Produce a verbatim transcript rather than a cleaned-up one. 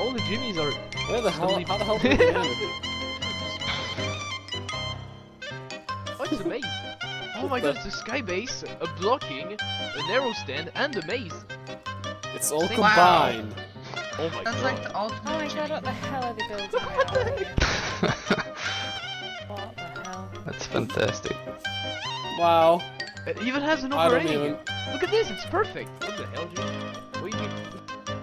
all the Jimmies are... Where the hell? suddenly- How the hell did we get in? Oh, it's a maze! Oh my god, it's a sky base, a blocking, a narrow stand, and a maze! It's all Wow. combined. Oh my That's god. like the ultimate. Oh my god, what the hell are they building right now? What the hell? That's fantastic. Wow. It even has an I don't overrating. even. Look at this, it's perfect! What the hell, Jimmy? What do you mean?